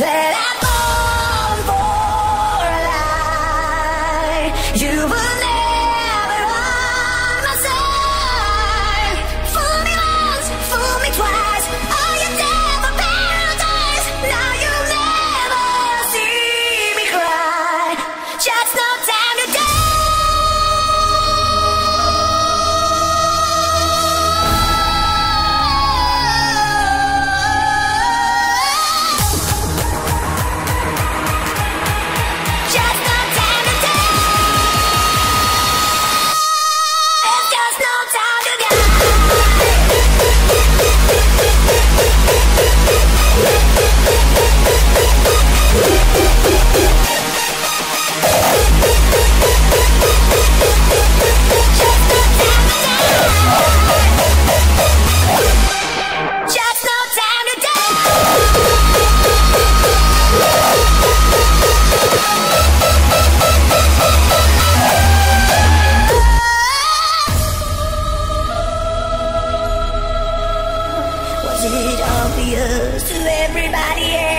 that I'm born for a lie. You will never on my side. Fool me once, fool me twice. Oh, you never paradise. Now you'll never see me cry. Just no time to die. Was it obvious to everybody else?